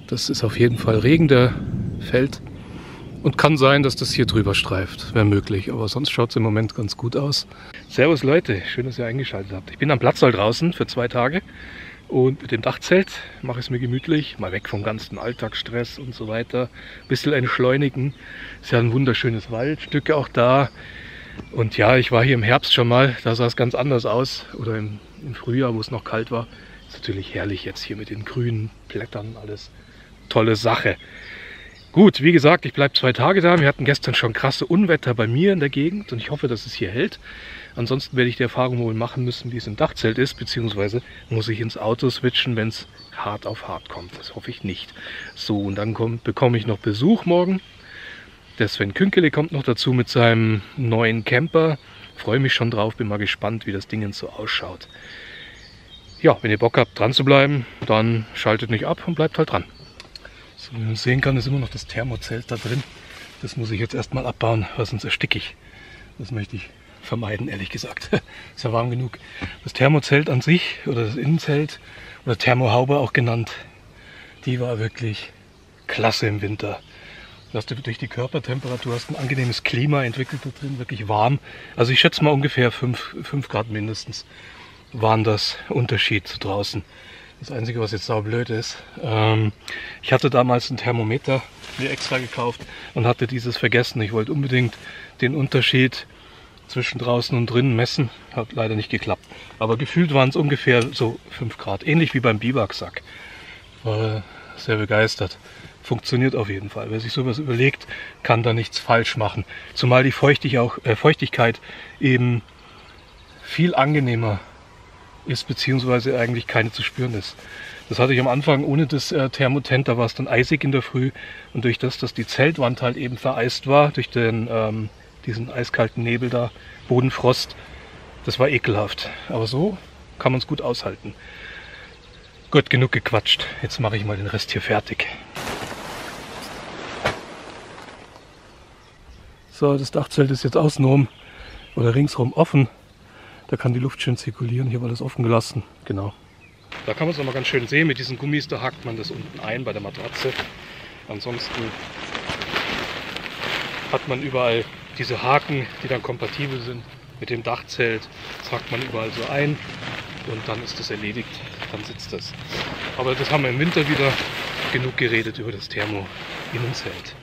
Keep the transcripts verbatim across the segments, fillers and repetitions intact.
Das ist auf jeden Fall Regen, der fällt. Und kann sein, dass das hier drüber streift, wäre möglich. Aber sonst schaut es im Moment ganz gut aus. Servus Leute, schön, dass ihr eingeschaltet habt. Ich bin am Platzsaal draußen für zwei Tage. Und mit dem Dachzelt mache ich es mir gemütlich. Mal weg vom ganzen Alltagsstress und so weiter. Ein bisschen entschleunigen. Ist ja ein wunderschönes Waldstück auch da. Und ja, ich war hier im Herbst schon mal. Da sah es ganz anders aus. Oder im, im Frühjahr, wo es noch kalt war. Ist natürlich herrlich jetzt hier mit den grünen Blättern. Alles tolle Sache. Gut, wie gesagt, ich bleibe zwei Tage da. Wir hatten gestern schon krasse Unwetter bei mir in der Gegend und ich hoffe, dass es hier hält. Ansonsten werde ich die Erfahrung wohl machen müssen, wie es im Dachzelt ist, beziehungsweise muss ich ins Auto switchen, wenn es hart auf hart kommt. Das hoffe ich nicht. So, und dann kommt, bekomme ich noch Besuch morgen. Der Sven Künkele kommt noch dazu mit seinem neuen Camper. Freue mich schon drauf, bin mal gespannt, wie das Ding so ausschaut. Ja, wenn ihr Bock habt, dran zu bleiben, dann schaltet nicht ab und bleibt halt dran. So, wie man sehen kann, ist immer noch das Thermozelt da drin. Das muss ich jetzt erstmal abbauen, weil sonst ersticke ich. Das möchte ich vermeiden, ehrlich gesagt. Ist ja warm genug. Das Thermozelt an sich, oder das Innenzelt, oder Thermohaube auch genannt, die war wirklich klasse im Winter. Du hast durch die Körpertemperatur hast ein angenehmes Klima entwickelt da drin, wirklich warm. Also ich schätze mal ungefähr fünf Grad mindestens waren das Unterschied zu draußen. Das Einzige, was jetzt saublöd ist, ähm, ich hatte damals ein Thermometer mir extra gekauft und hatte dieses vergessen. Ich wollte unbedingt den Unterschied zwischen draußen und drinnen messen. Hat leider nicht geklappt. Aber gefühlt waren es ungefähr so fünf Grad. Ähnlich wie beim Biwaksack. War sehr begeistert. Funktioniert auf jeden Fall. Wer sich sowas überlegt, kann da nichts falsch machen. Zumal die Feuchtig auch, äh, Feuchtigkeit eben viel angenehmer ist, beziehungsweise eigentlich keine zu spüren ist. Das hatte ich am Anfang ohne das äh, Thermotent, da war es dann eisig in der Früh und durch das, dass die Zeltwand halt eben vereist war, durch den, ähm, diesen eiskalten Nebel da, Bodenfrost, das war ekelhaft. Aber so kann man es gut aushalten. Gut, genug gequatscht. Jetzt mache ich mal den Rest hier fertig. So, das Dachzelt ist jetzt außenrum oder ringsrum offen. Da kann die Luft schön zirkulieren. Hier war das offen gelassen. Genau. Da kann man es nochmal ganz schön sehen. Mit diesen Gummis, da hakt man das unten ein bei der Matratze. Ansonsten hat man überall diese Haken, die dann kompatibel sind mit dem Dachzelt. Das hakt man überall so ein und dann ist das erledigt. Dann sitzt das. Aber das haben wir im Winter wieder genug geredet über das Thermo-Innenzelt.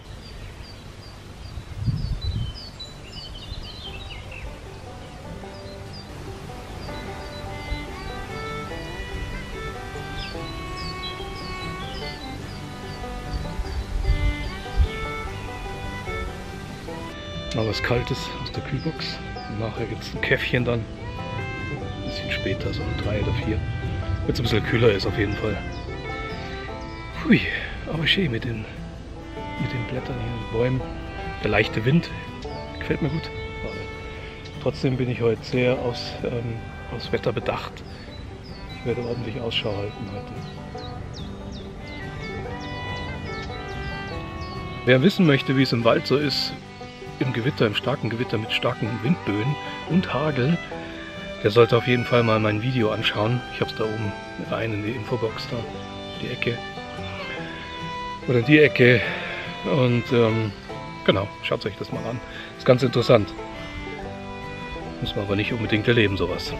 Mal was Kaltes aus der Kühlbox. Und nachher gibt es ein Käffchen dann. Ein bisschen später, so um drei oder vier. Wenn es ein bisschen kühler ist auf jeden Fall. Hui, aber schön mit den, mit den Blättern hier und Bäumen. Der leichte Wind gefällt mir gut. Aber trotzdem bin ich heute sehr aufs, ähm, aufs Wetter bedacht. Ich werde ordentlich Ausschau halten heute. Wer wissen möchte, wie es im Wald so ist, im Gewitter, im starken Gewitter mit starken Windböen und Hagel, der sollte auf jeden Fall mal mein Video anschauen. Ich habe es da oben rein in die Infobox da, die Ecke. Oder die Ecke. Und ähm, genau, schaut euch das mal an. Ist ganz interessant. Muss man aber nicht unbedingt erleben, sowas.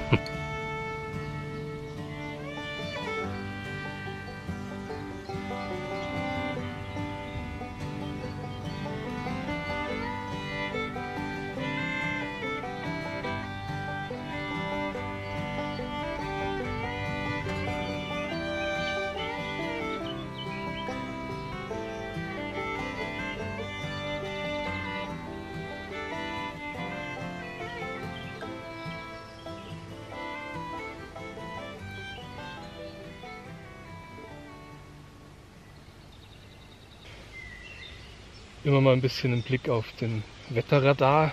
Immer mal ein bisschen einen Blick auf den Wetterradar,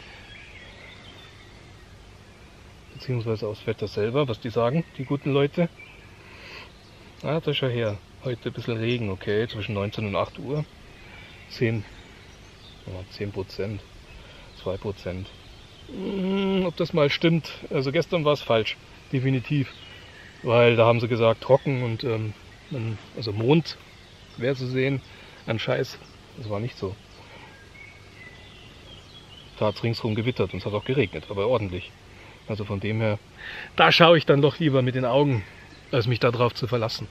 beziehungsweise aufs Wetter selber, was die sagen, die guten Leute. Ah, da schau her, heute ein bisschen Regen, okay, zwischen neunzehn und acht Uhr. zehn Prozent, zwei Prozent. Hm, ob das mal stimmt, also gestern war es falsch, definitiv. Weil da haben sie gesagt trocken und ähm, also Mond, wäre zu sehen. Ein Scheiß. Das war nicht so. Da hat es ringsherum gewittert und es hat auch geregnet, aber ordentlich. Also von dem her, da schaue ich dann doch lieber mit den Augen, als mich darauf zu verlassen.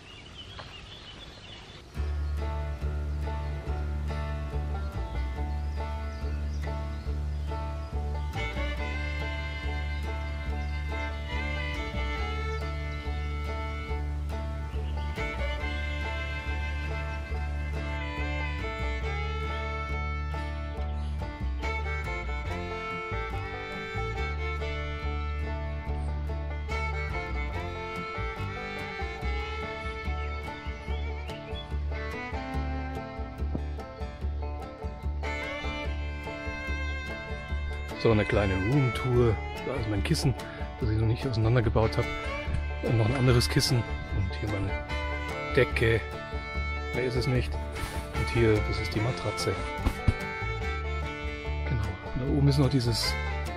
So eine kleine Roomtour. Da ist mein Kissen, das ich noch nicht auseinandergebaut habe. Und noch ein anderes Kissen. Und hier meine Decke. Mehr ist es nicht. Und hier, das ist die Matratze. Genau. Und da oben ist noch dieses,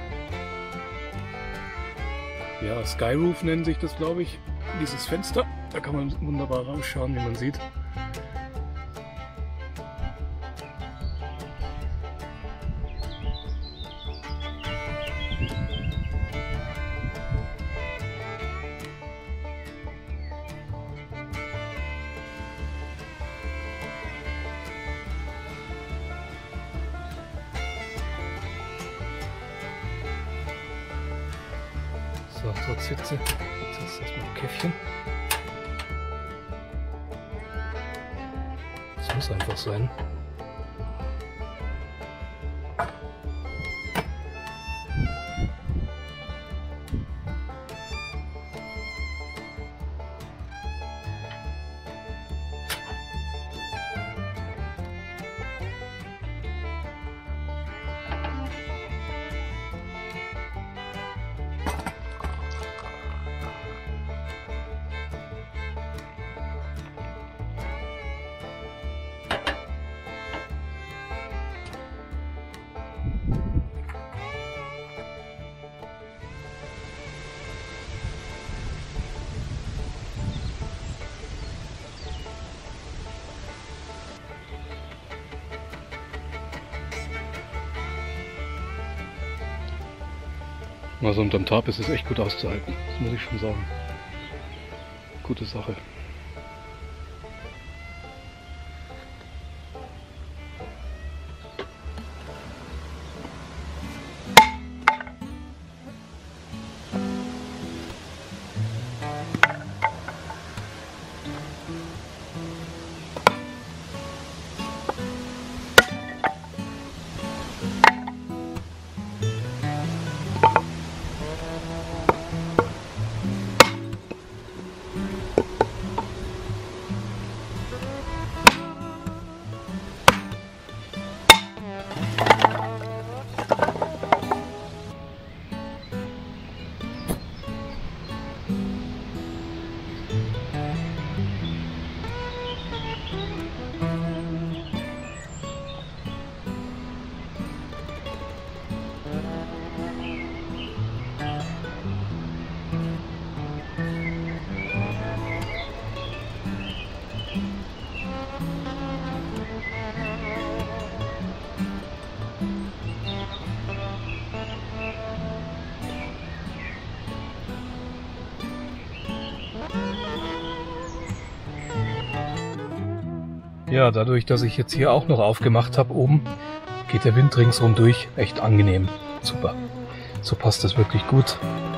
ja, Skyroof nennt sich das, glaube ich. Dieses Fenster. Da kann man wunderbar rausschauen, wie man sieht. So, dort sitze. Jetzt ist erstmal ein Käffchen. Das muss einfach sein. Also unterm Tarp ist es echt gut auszuhalten, das muss ich schon sagen. Gute Sache. Ja, dadurch, dass ich jetzt hier auch noch aufgemacht habe oben, geht der Wind ringsrum durch. Echt angenehm. Super. So passt das wirklich gut.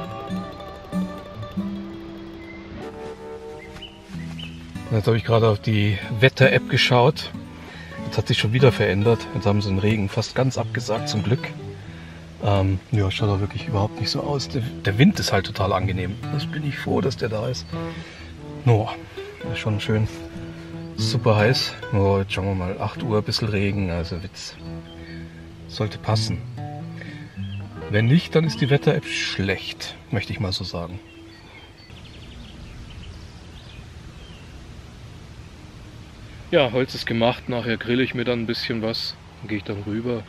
Jetzt habe ich gerade auf die Wetter-App geschaut. Jetzt hat sich schon wieder verändert. Jetzt haben sie den Regen fast ganz abgesagt, zum Glück. Ähm, ja, schaut auch wirklich überhaupt nicht so aus. Der, der Wind ist halt total angenehm. Das bin ich froh, dass der da ist. No, ist schon schön. Super heiß. Oh, jetzt schauen wir mal. acht Uhr, ein bisschen Regen, also Witz. Sollte passen. Wenn nicht, dann ist die Wetter-App schlecht, möchte ich mal so sagen. Ja, Holz ist gemacht. Nachher grille ich mir dann ein bisschen was. Dann gehe ich dann rüber.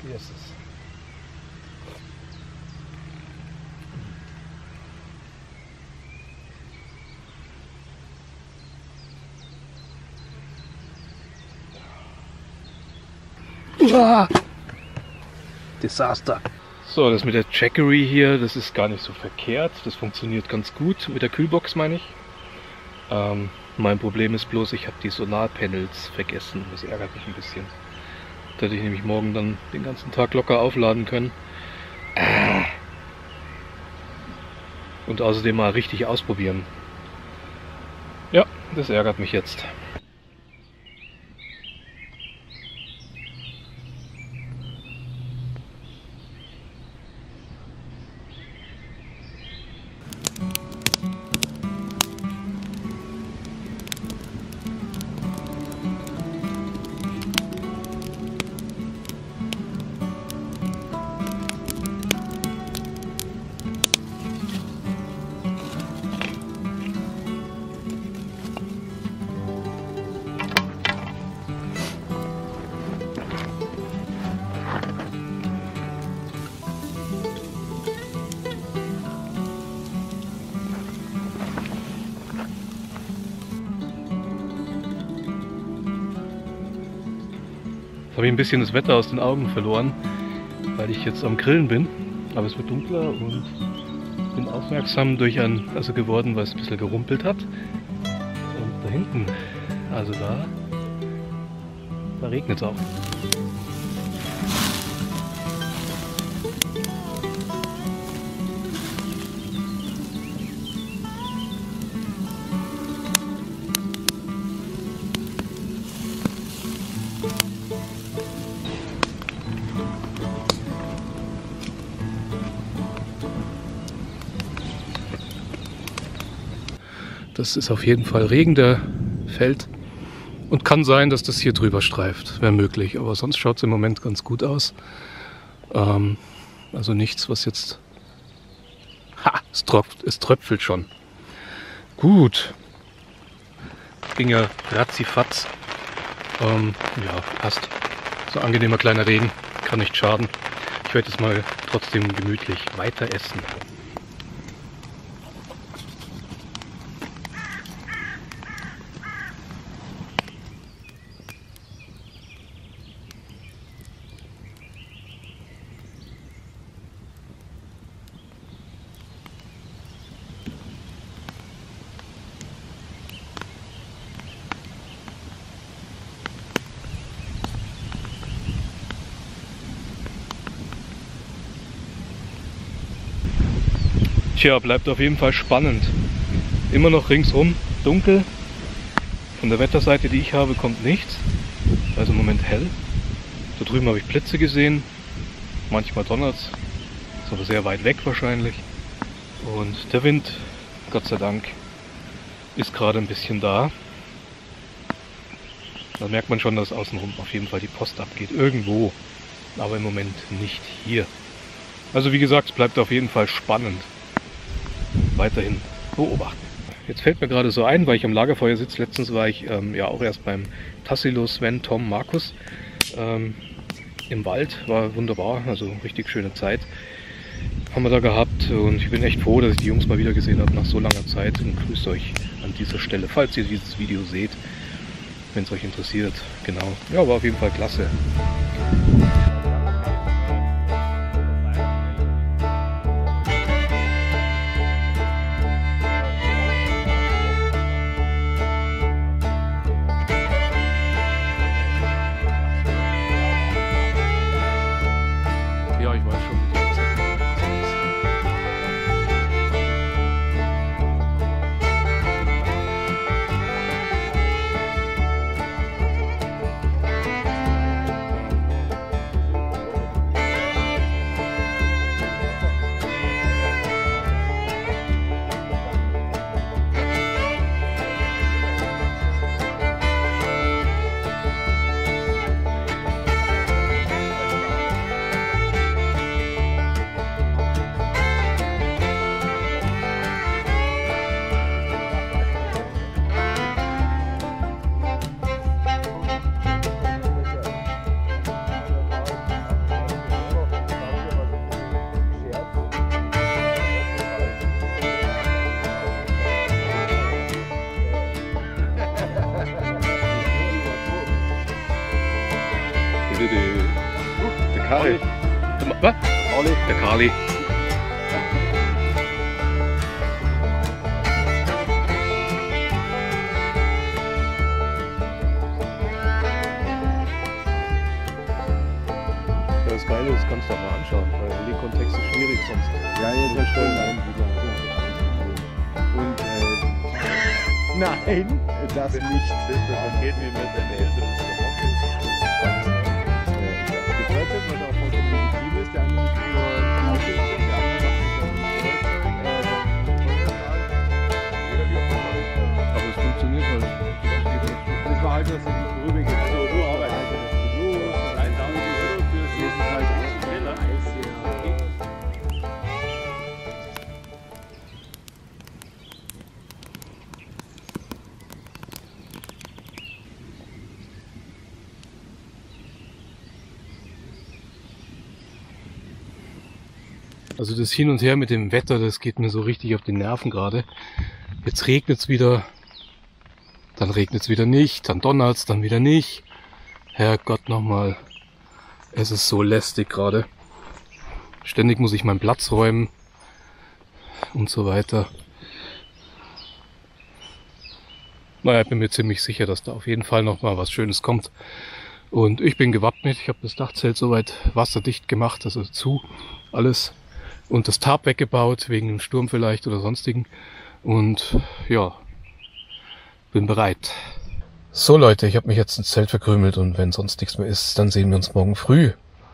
Hier ist es. Uah! Desaster. So, das mit der Jackery hier, das ist gar nicht so verkehrt. Das funktioniert ganz gut. Mit der Kühlbox meine ich. Ähm, mein Problem ist bloß, ich habe die Solarpanels vergessen. Das ärgert mich ein bisschen. Da hätte ich nämlich morgen dann den ganzen Tag locker aufladen können. Und außerdem mal richtig ausprobieren. Ja, das ärgert mich jetzt. Jetzt habe ich ein bisschen das Wetter aus den Augen verloren, weil ich jetzt am Grillen bin. Aber es wird dunkler und bin aufmerksam durch ein, also geworden, weil es ein bisschen gerumpelt hat. Und da hinten, also da, da regnet es auch. Das ist auf jeden Fall Regen, der fällt. Und kann sein, dass das hier drüber streift, wäre möglich. Aber sonst schaut es im Moment ganz gut aus. Ähm, also nichts, was jetzt... Ha, es, tropft, es tröpfelt schon. Gut. Ging ja ratzifatz. Ähm, ja, passt. So angenehmer kleiner Regen, kann nicht schaden. Ich werde jetzt mal trotzdem gemütlich weiter essen. Tja, bleibt auf jeden Fall spannend. Immer noch ringsrum dunkel. Von der Wetterseite, die ich habe, kommt nichts. Also im Moment hell. Da drüben habe ich Blitze gesehen. Manchmal donnert es. Ist aber sehr weit weg wahrscheinlich. Und der Wind, Gott sei Dank, ist gerade ein bisschen da. Da merkt man schon, dass außenrum auf jeden Fall die Post abgeht. Irgendwo. Aber im Moment nicht hier. Also wie gesagt, es bleibt auf jeden Fall spannend. Weiterhin beobachten. Jetzt fällt mir gerade so ein, weil ich am Lagerfeuer sitze. Letztens war ich ähm, ja auch erst beim Tassilo, Sven, Tom, Markus ähm, im Wald. War wunderbar, also richtig schöne Zeit haben wir da gehabt. Und ich bin echt froh, dass ich die Jungs mal wieder gesehen habe nach so langer Zeit. Und grüßt euch an dieser Stelle, falls ihr dieses Video seht, wenn es euch interessiert. Genau, ja, war auf jeden Fall klasse. Ja, ich weiß schon. Der Kari. Der, was? Der Kali. Das Geile ist, kannst du auch mal anschauen, weil in dem Kontext ist schwierig sonst. Ja, ja, das stimmt. Und äh, nein, das nicht. Das geht mir mit der Hälfte des Gefreut, weil er auch vollkommen legitim ist. Der eine ist nur Ausschuss und der andere macht Aber es funktioniert halt. das war halt, dass er nicht vorübergeht. Also Urarbeit halt das los, dreitausend Euro fürs nächste halt auch schneller. Also das Hin und Her mit dem Wetter, das geht mir so richtig auf die Nerven gerade. Jetzt regnet es wieder, dann regnet es wieder nicht, dann donnert es, dann wieder nicht. Herrgott nochmal, es ist so lästig gerade. Ständig muss ich meinen Platz räumen und so weiter. Naja, ich bin mir ziemlich sicher, dass da auf jeden Fall nochmal was Schönes kommt. Und ich bin gewappnet, ich habe das Dachzelt soweit wasserdicht gemacht, also zu, alles. Und das Tarp weggebaut, wegen dem Sturm vielleicht oder sonstigen. Und ja, bin bereit. So Leute, ich habe mich jetzt ins Zelt verkrümelt und wenn sonst nichts mehr ist, dann sehen wir uns morgen früh.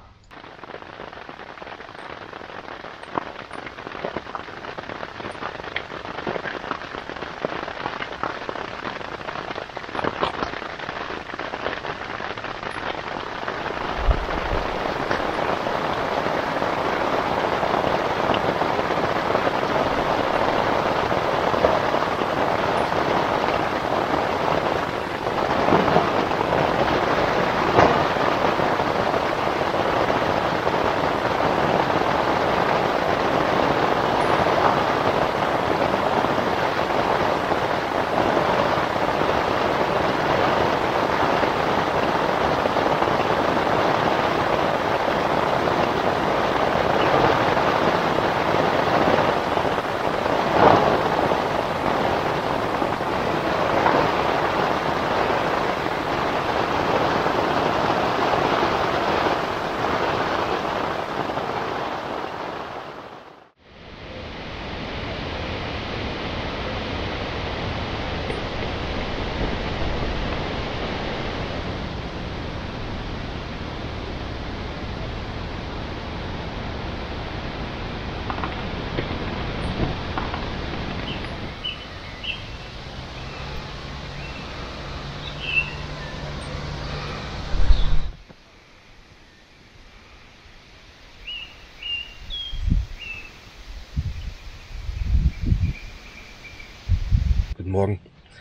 Guten Morgen.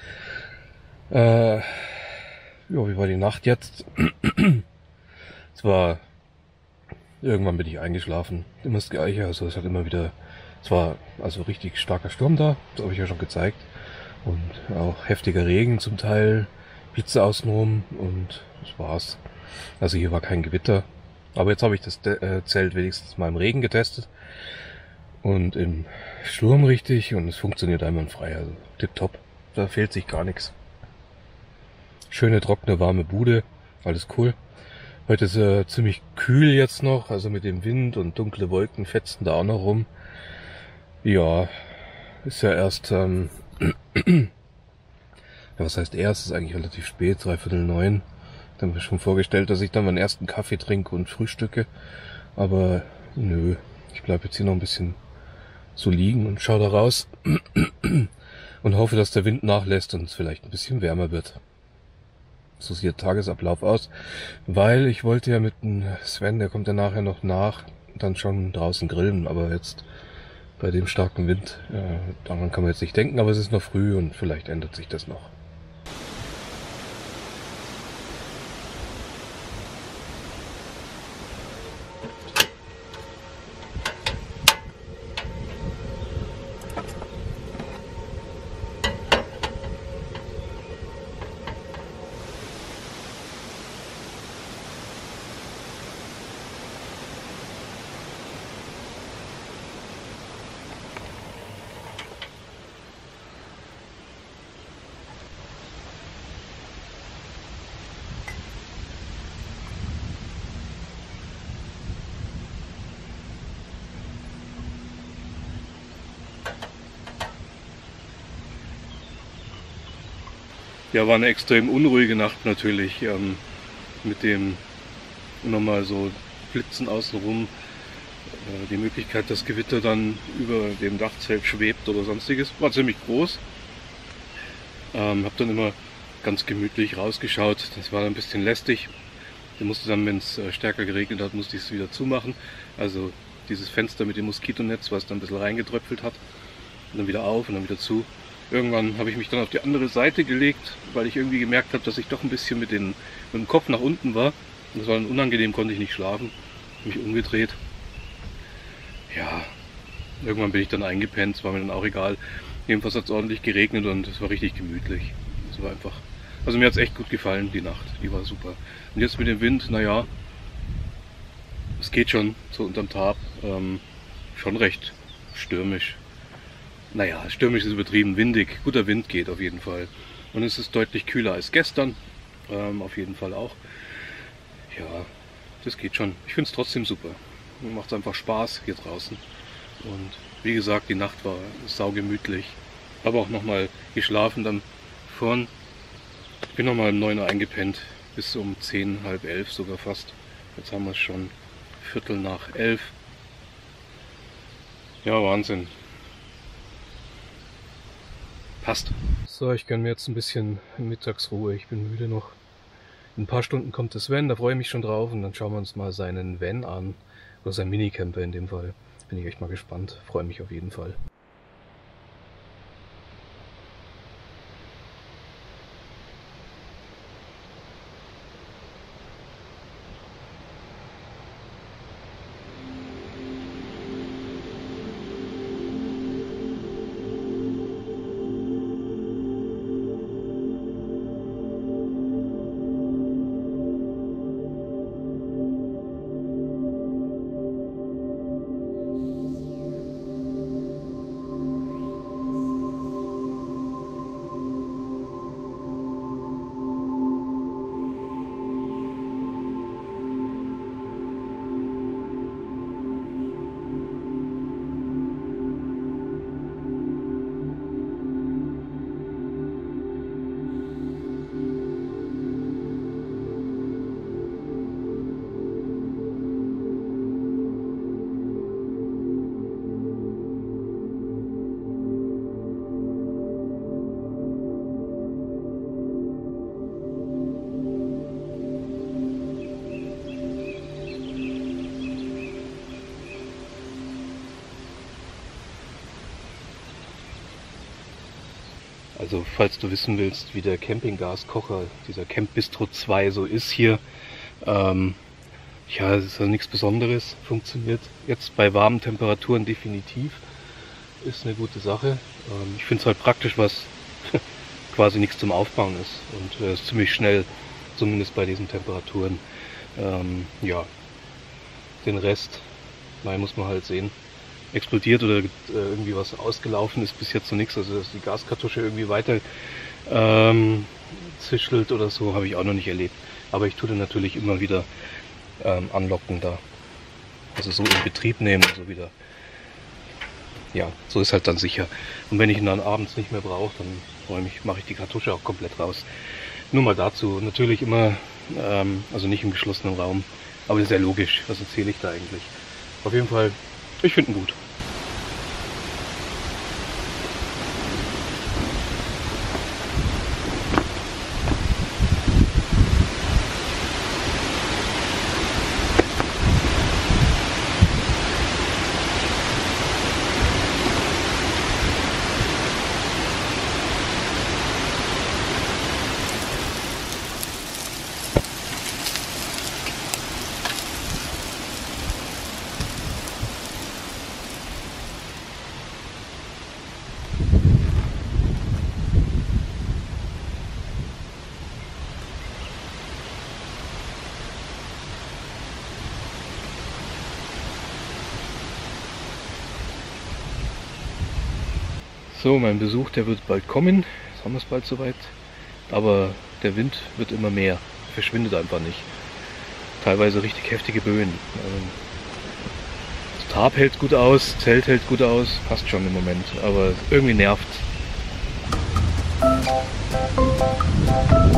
Äh, ja, wie war die Nacht jetzt? Es war, irgendwann bin ich eingeschlafen. Immer das Gleiche, also es hat immer wieder, es war also richtig starker Sturm da, das habe ich ja schon gezeigt. Und auch heftiger Regen zum Teil, Blitze außenrum und das war's. Also hier war kein Gewitter. Aber jetzt habe ich das äh, Zelt wenigstens mal im Regen getestet. Und im Sturm richtig und es funktioniert einwandfrei, also tipptopp. Da fehlt sich gar nichts. Schöne, trockene, warme Bude, alles cool. Heute ist äh, ziemlich kühl jetzt noch, also mit dem Wind und dunkle Wolken fetzen da auch noch rum. Ja, ist ja erst, ähm, ja, was heißt erst, ist eigentlich relativ spät, dreiviertel neun. Ich habe mir schon vorgestellt, dass ich dann meinen ersten Kaffee trinke und frühstücke. Aber nö, ich bleibe jetzt hier noch ein bisschen so liegen und schaue da raus und hoffe, dass der Wind nachlässt und es vielleicht ein bisschen wärmer wird. So sieht der Tagesablauf aus, weil ich wollte ja mit dem Sven, der kommt ja nachher noch nach, dann schon draußen grillen, aber jetzt bei dem starken Wind, äh, daran kann man jetzt nicht denken, aber es ist noch früh und vielleicht ändert sich das noch. Ja, war eine extrem unruhige Nacht natürlich, ähm, mit dem immer mal so Blitzen außenrum, äh, die Möglichkeit, dass Gewitter dann über dem Dachzelt schwebt oder sonstiges, war ziemlich groß. Ähm, habe dann immer ganz gemütlich rausgeschaut, das war ein bisschen lästig. Ich musste dann, wenn es äh, stärker geregnet hat, musste ich es wieder zumachen. Also dieses Fenster mit dem Moskitonetz, was dann ein bisschen reingetröpfelt hat, und dann wieder auf und dann wieder zu. Irgendwann habe ich mich dann auf die andere Seite gelegt, weil ich irgendwie gemerkt habe, dass ich doch ein bisschen mit, den, mit dem Kopf nach unten war. Das war dann unangenehm, konnte ich nicht schlafen. Habe mich umgedreht. Ja, irgendwann bin ich dann eingepennt, es war mir dann auch egal. Jedenfalls hat es ordentlich geregnet und es war richtig gemütlich. Es war einfach, also mir hat es echt gut gefallen, die Nacht, die war super. Und jetzt mit dem Wind, naja, es geht schon so unterm Tarp, ähm, schon recht stürmisch. Naja, stürmisch ist übertrieben, windig, guter Wind geht auf jeden Fall. Und es ist deutlich kühler als gestern, ähm, auf jeden Fall auch. Ja, das geht schon. Ich finde es trotzdem super. Mir macht es einfach Spaß hier draußen. Und wie gesagt, die Nacht war saugemütlich. Habe auch nochmal geschlafen dann vorn. Ich bin nochmal um neun Uhr eingepennt, bis um zehn, halb elf sogar fast. Jetzt haben wir es schon Viertel nach elf. Ja, Wahnsinn. Passt. So, ich gönne mir jetzt ein bisschen Mittagsruhe. Ich bin müde noch. In ein paar Stunden kommt das Van, da freue ich mich schon drauf. Und dann schauen wir uns mal seinen Van an. Oder sein Minicamper in dem Fall. Bin ich echt mal gespannt. Freue mich auf jeden Fall. Also falls du wissen willst, wie der Campinggaskocher, dieser Camp Bistro zwei so ist hier, ähm, ja, es ist ja nichts Besonderes, funktioniert jetzt bei warmen Temperaturen definitiv, ist eine gute Sache. Ähm, ich finde es halt praktisch, was quasi nichts zum Aufbauen ist und äh, ist ziemlich schnell, zumindest bei diesen Temperaturen. Ähm, ja, den Rest, nein, muss man halt sehen. Explodiert oder äh, irgendwie was ausgelaufen ist bis jetzt noch nichts, also dass die Gaskartusche irgendwie weiter ähm, zischelt oder so, habe ich auch noch nicht erlebt. Aber ich tue den natürlich immer wieder ähm, anlocken da, also so in Betrieb nehmen und so wieder. Ja, so ist halt dann sicher. Und wenn ich ihn dann abends nicht mehr brauche, dann mache ich die Kartusche auch komplett raus. Nur mal dazu, natürlich immer, ähm, also nicht im geschlossenen Raum, aber das ist ja logisch, was erzähle ich da eigentlich. Auf jeden Fall, ich finde ihn gut. So, mein Besuch, der wird bald kommen. Jetzt haben wir es bald soweit. Aber der Wind wird immer mehr. Verschwindet einfach nicht. Teilweise richtig heftige Böen. Das Tarp hält gut aus, Zelt hält gut aus. Passt schon im Moment. Aber irgendwie nervt.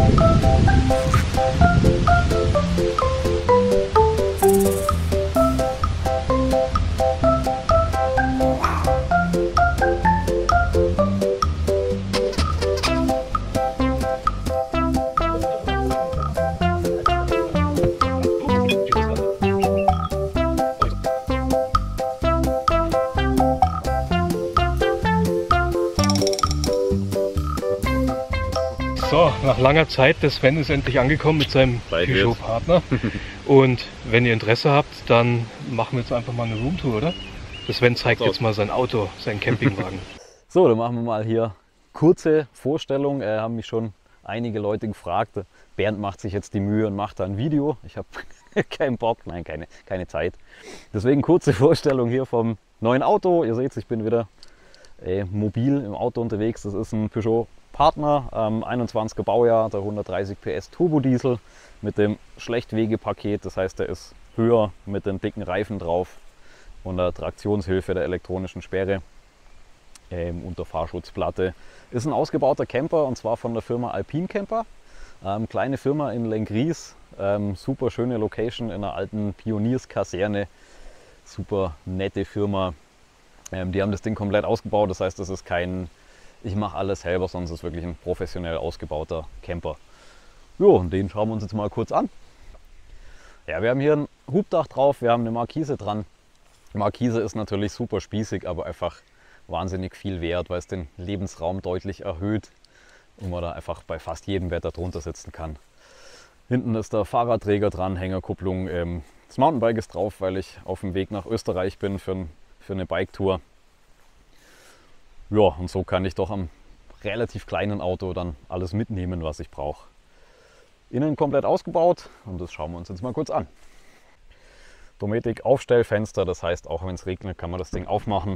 So, nach langer Zeit, der Sven ist endlich angekommen mit seinem Peugeot-Partner. Und wenn ihr Interesse habt, dann machen wir jetzt einfach mal eine Roomtour, oder? Der Sven zeigt so. Jetzt mal sein Auto, seinen Campingwagen. So, dann machen wir mal hier kurze Vorstellung. Äh, haben mich schon einige Leute gefragt. Bernd macht sich jetzt die Mühe und macht da ein Video. Ich habe keinen Bock, nein, keine, keine Zeit. Deswegen kurze Vorstellung hier vom neuen Auto. Ihr seht, ich bin wieder äh, mobil im Auto unterwegs. Das ist ein Peugeot Partner, ähm, einundzwanziger Baujahr, der hundertdreißig P S Turbodiesel mit dem Schlechtwegepaket. Das heißt, der ist höher mit den dicken Reifen drauf und der Traktionshilfe der elektronischen Sperre ähm, und der Fahrschutzplatte. Ist ein ausgebauter Camper und zwar von der Firma Alpine Camper. Ähm, kleine Firma in Lenggries, ähm, super schöne Location in einer alten Pionierskaserne. Super nette Firma. Ähm, die haben das Ding komplett ausgebaut, das heißt, das ist kein ich mache alles selber, sondern es ist wirklich ein professionell ausgebauter Camper. Jo, und den schauen wir uns jetzt mal kurz an. Ja, wir haben hier ein Hubdach drauf, wir haben eine Markise dran. Die Markise ist natürlich super spießig, aber einfach wahnsinnig viel wert, weil es den Lebensraum deutlich erhöht und man da einfach bei fast jedem Wetter drunter sitzen kann. Hinten ist der Fahrradträger dran, Hängerkupplung. Ähm, das Mountainbike ist drauf, weil ich auf dem Weg nach Österreich bin für, ein, für eine Biketour. Ja, und so kann ich doch am relativ kleinen Auto dann alles mitnehmen, was ich brauche. Innen komplett ausgebaut und das schauen wir uns jetzt mal kurz an. Dometic Aufstellfenster, das heißt, auch wenn es regnet, kann man das Ding aufmachen.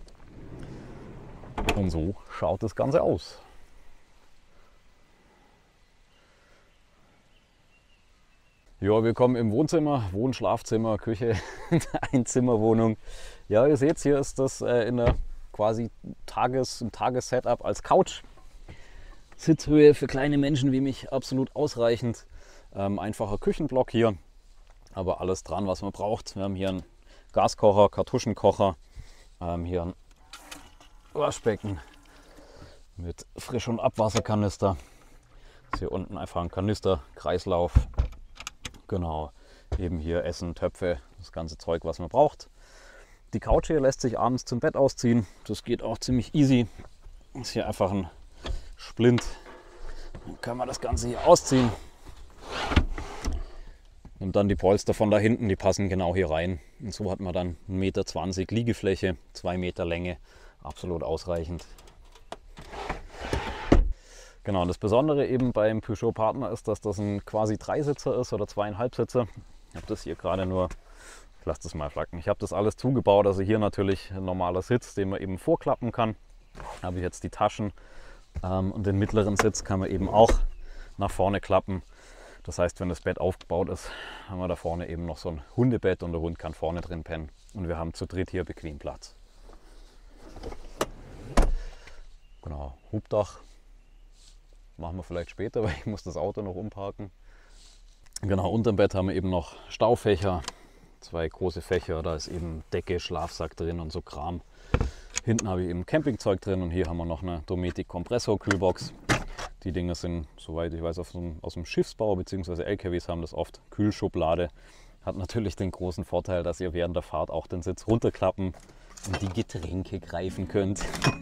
Und so schaut das Ganze aus. Ja, wir kommen im Wohnzimmer, Wohn-, Schlafzimmer, Küche, Einzimmerwohnung. Ja, ihr seht, hier ist das äh, in der quasi Tages, ein Tagessetup als Couch. Sitzhöhe für kleine Menschen wie mich absolut ausreichend. Ähm, einfacher Küchenblock hier, aber alles dran, was man braucht. Wir haben hier einen Gaskocher, Kartuschenkocher, ähm, hier ein Waschbecken mit Frisch- und Abwasserkanister. Ist hier unten einfach ein Kanister, Kreislauf. Genau, eben hier Essen, Töpfe, das ganze Zeug, was man braucht. Die Couch hier lässt sich abends zum Bett ausziehen. Das geht auch ziemlich easy. Ist hier einfach ein Splint. Dann kann man das Ganze hier ausziehen. Nimmt dann die Polster von da hinten, die passen genau hier rein. Und so hat man dann ein Meter zwanzig Liegefläche, zwei Meter Länge. Absolut ausreichend. Genau, und das Besondere eben beim Peugeot Partner ist, dass das ein quasi Dreisitzer ist oder zweieinhalb Sitzer. Ich habe das hier gerade nur... Lasst es mal flacken. Ich habe das alles zugebaut, also hier natürlich ein normaler Sitz, den man eben vorklappen kann. Da habe ich jetzt die Taschen ähm, und den mittleren Sitz kann man eben auch nach vorne klappen. Das heißt, wenn das Bett aufgebaut ist, haben wir da vorne eben noch so ein Hundebett und der Hund kann vorne drin pennen. Und wir haben zu dritt hier bequem Platz. Genau, Hubdach machen wir vielleicht später, weil ich muss das Auto noch umparken. Genau, unterm Bett haben wir eben noch Staufächer. Zwei große Fächer, da ist eben Decke, Schlafsack drin und so Kram. Hinten habe ich eben Campingzeug drin und hier haben wir noch eine Dometic Kompressor-Kühlbox. Die Dinger sind, soweit ich weiß, aus dem, aus dem Schiffsbau bzw. L K Ws haben das oft Kühlschublade. Hat natürlich den großen Vorteil, dass ihr während der Fahrt auch den Sitz runterklappen und die Getränke greifen könnt.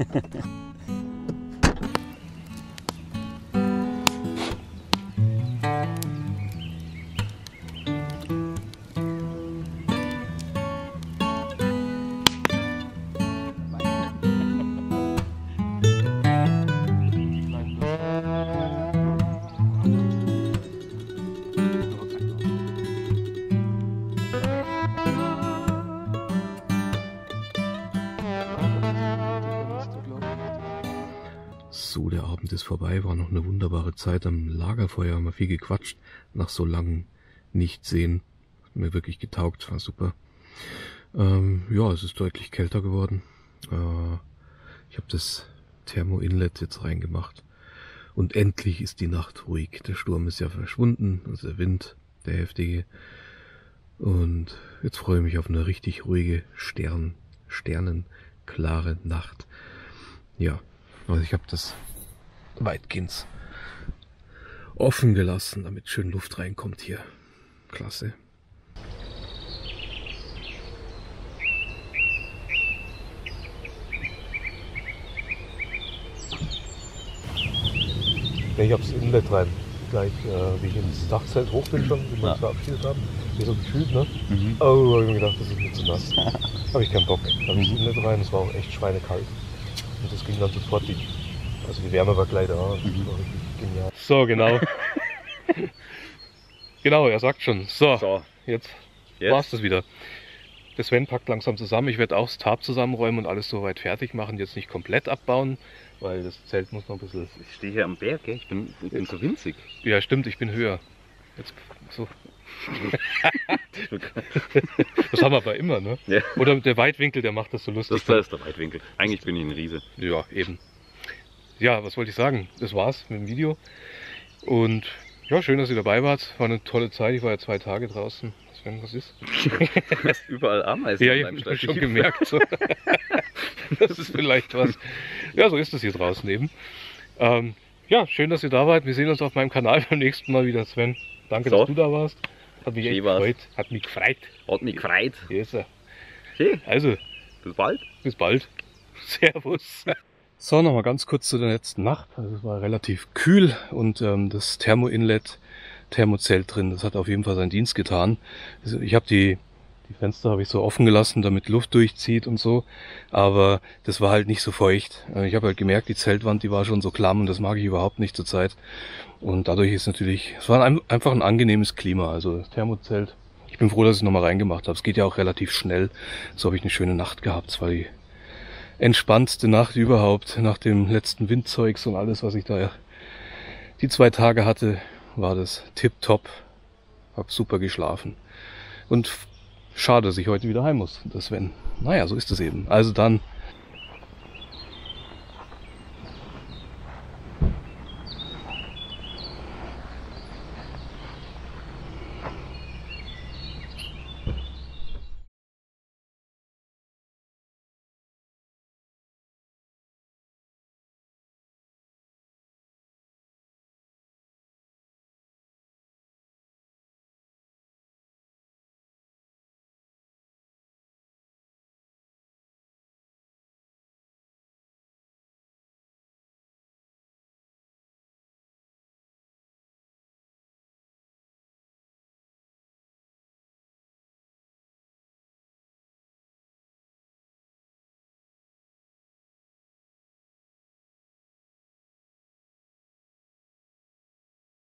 So, der Abend ist vorbei, war noch eine wunderbare Zeit am Lagerfeuer, haben wir viel gequatscht, nach so langem Nichtsehen, hat mir wirklich getaugt, war super. Ähm, ja, es ist deutlich kälter geworden. Äh, ich habe das Thermo-Inlet jetzt reingemacht Und endlich ist die Nacht ruhig. Der Sturm ist ja verschwunden, also der Wind, der heftige. Und jetzt freue ich mich auf eine richtig ruhige, Stern, sternenklare Nacht. Ja, also ich habe das weitgehend offen gelassen, damit schön Luft reinkommt hier. Klasse. Ich habe das Inlet rein. Gleich, äh, wie ich ins Dachzelt hoch bin schon, wie wir uns verabschiedet haben. Wie so gefühlt, ne? Mhm. Oh, habe ich mir gedacht, das ist mir zu nass. Habe ich keinen Bock. Da habe ich das Inlet rein, es war auch echt schweinekalt. Und das ging dann sofort, die, also die Wärme war gleich da. Und das war richtig genial. So, genau. Genau, er sagt schon. So, so. jetzt, jetzt. war es das wieder. Der Sven packt langsam zusammen. Ich werde auch das Tarp zusammenräumen und alles soweit fertig machen. Jetzt nicht komplett abbauen, weil das Zelt muss noch ein bisschen... Ich stehe hier am Berg, gell? Ich bin, ich bin so winzig. Ja, stimmt, ich bin höher. Jetzt so. Das haben wir aber immer, ne? Ja. Oder der Weitwinkel, der macht das so lustig. Das ist der Weitwinkel. Eigentlich bin ich ein Riese. Ja, eben. Ja, was wollte ich sagen? Das war's mit dem Video. Und ja, schön, dass ihr dabei wart. War eine tolle Zeit. Ich war ja zwei Tage draußen. Sven, was ist? Du hast überall Ameisen. Ja, ich habe schon gemerkt. So. Das ist vielleicht was. Ja, so ist es hier draußen eben. Ähm, ja, schön, dass ihr da wart. Wir sehen uns auf meinem Kanal beim nächsten Mal wieder, Sven. Danke, so. dass du da warst. Hat mich echt gefreut. Hat mich gefreut. Hat mich gefreut. Yes. Okay. Also, bis bald. Bis bald. Servus. So, nochmal ganz kurz zu der letzten Nacht. Also es war relativ kühl und ähm, das Thermo-Inlet, Thermozelt drin, das hat auf jeden Fall seinen Dienst getan. Also ich habe die, die Fenster habe ich so offen gelassen, damit Luft durchzieht und so, aber das war halt nicht so feucht. Ich habe halt gemerkt, die Zeltwand, die war schon so klamm und das mag ich überhaupt nicht zur Zeit. Und dadurch ist natürlich, es war ein, einfach ein angenehmes Klima, also das Thermozelt. Ich bin froh, dass ich es nochmal reingemacht habe. Es geht ja auch relativ schnell. So habe ich eine schöne Nacht gehabt. Es war die entspannendste Nacht überhaupt. Nach dem letzten Windzeugs und alles, was ich da die zwei Tage hatte, war das tipptopp. Hab super geschlafen. Und schade, dass ich heute wieder heim muss. Das wenn. Naja, so ist es eben. Also dann